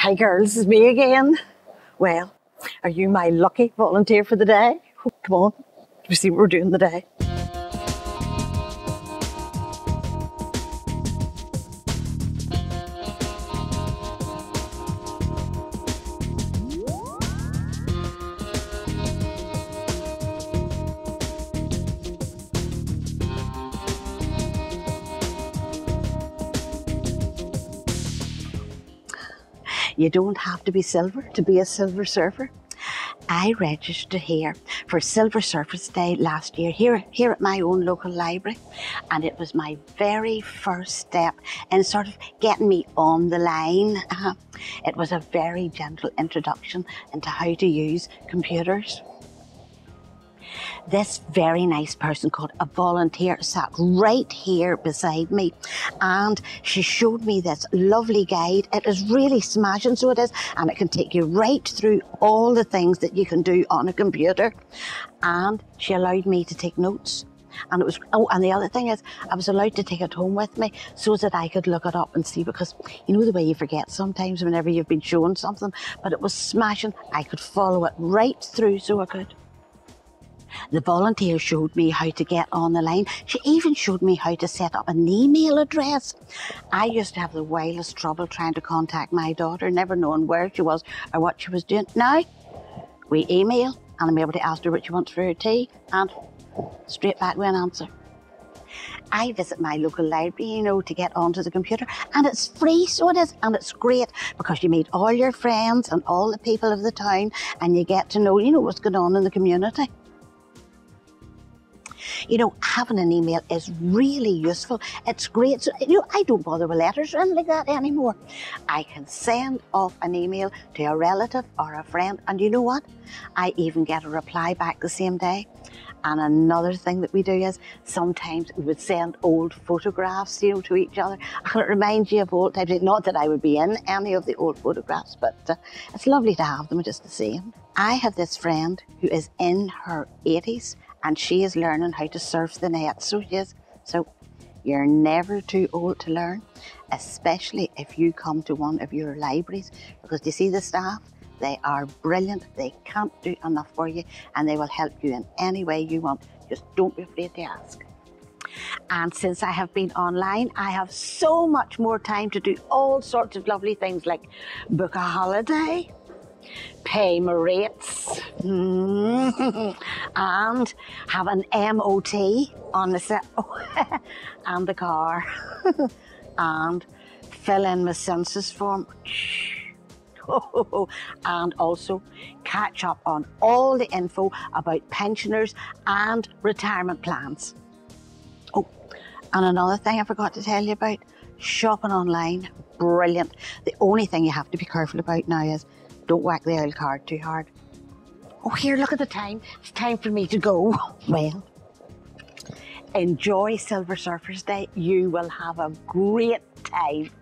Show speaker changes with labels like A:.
A: Hi girls, it's me again. Well, are you my lucky volunteer for the day? Oh, come on, we see what we're doing today. You don't have to be silver to be a silver surfer. I registered here for Silver Surfers Day last year here at my own local library, and it was my very first step in sort of getting me on the line. It was a very gentle introduction into how to use computers. This very nice person called a volunteer sat right here beside me, and she showed me this lovely guide. It is really smashing, so it is, and it can take you right through all the things that you can do on a computer. And she allowed me to take notes. And it was, and the other thing is, I was allowed to take it home with me so that I could look it up and see, because you know the way you forget sometimes whenever you've been shown something, but it was smashing. I could follow it right through, so I could. The volunteer showed me how to get on the line. She even showed me how to set up an email address. I used to have the wildest trouble trying to contact my daughter, never knowing where she was or what she was doing. Now, we email and I'm able to ask her what she wants for her tea, and straight back with an answer. I visit my local library, you know, to get onto the computer, and it's free, so it is, and it's great because you meet all your friends and all the people of the town, and you get to know, you know, what's going on in the community. You know, having an email is really useful. It's great. So, you know, I don't bother with letters or anything like that anymore. I can send off an email to a relative or a friend, and you know what? I even get a reply back the same day. And another thing that we do is sometimes we would send old photographs, you know, to each other. And it reminds you of old times. Not that I would be in any of the old photographs, but it's lovely to have them just the same. I have this friend who is in her 80s, and she is learning how to surf the net. So yes, so you're never too old to learn, especially if you come to one of your libraries, because you see the staff, they are brilliant. They can't do enough for you, and they will help you in any way you want. Just don't be afraid to ask. And since I have been online, I have so much more time to do all sorts of lovely things like book a holiday, pay my rates, and have an MOT on the set and the car, and fill in my census form, and also catch up on all the info about pensioners and retirement plans. Oh, and another thing I forgot to tell you about, shopping online, brilliant. The only thing you have to be careful about now is don't whack the old card too hard. Oh, here, look at the time. It's time for me to go. Well, enjoy Silver Surfers Day. You will have a great time.